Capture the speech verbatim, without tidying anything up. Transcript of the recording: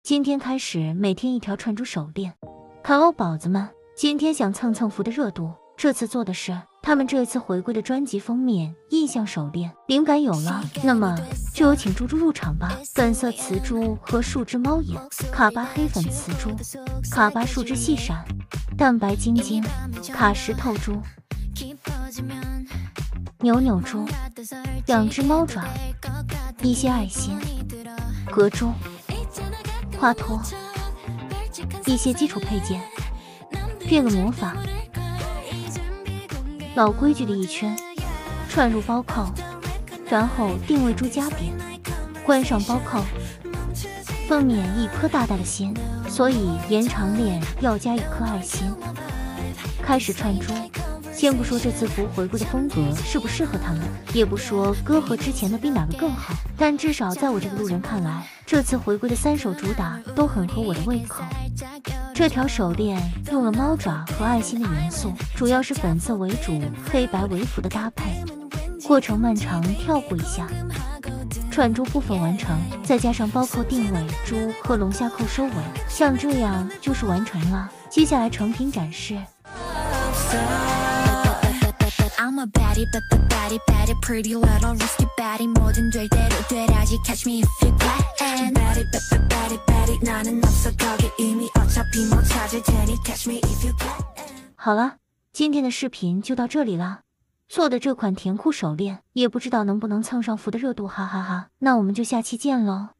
今天开始每天一条串珠手链。看哦，宝子们，今天想蹭蹭福的热度，这次做的是他们这次回归的专辑封面印象手链。灵感有了，那么就有请猪猪入场吧。粉色瓷珠和树枝猫眼，卡巴黑粉瓷珠，卡巴树枝细闪，蛋白晶晶，卡石透珠，扭扭珠，两只猫爪，一些爱心，格珠，花托，一些基础配件，变个魔法。老规矩的一圈，串入包扣，然后定位珠夹扁，关上包扣。封面一颗大大的心，所以延长链要加一颗爱心。开始串珠。先不说这次福回归的风格适不适合他们，也不说歌和之前的比哪个更好，但至少在我这个路人看来，这次回归的三首主打都很合我的胃口。这条手链用了猫爪和爱心的元素，主要是粉色为主，黑白为辅的搭配。过程漫长，跳过一下。串珠部分完成，再加上包扣定位珠和龙虾扣收尾，像这样就是完成了。接下来成品展示。I'm a baddie, but the baddie, baddie, pretty little risky baddie. 뭐든 될 대로 되라지. Catch me if you can. Baddie, but the baddie, baddie. 나는 없어 거기 이미 어차피 못 찾을 테니. Catch me if you can. 好了，今天的视频就到这里了。做的这款甜酷手链，也不知道能不能蹭上福的热度，哈哈哈。那我们就下期见喽。